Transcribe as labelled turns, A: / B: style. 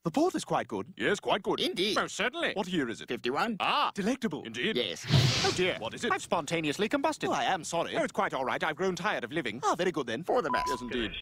A: The port is quite good.
B: Yes, quite good.
C: Indeed.
B: Most certainly.
A: What year is it?
C: 51.
B: Ah,
A: Delectable.
B: indeed.
C: Yes.
B: Oh dear. What is it?
A: I've spontaneously combusted. Oh, I am sorry.
B: Oh, it's quite all right. I've grown tired of living.
A: Ah, very good then.
C: For the best.
B: Yes, indeed.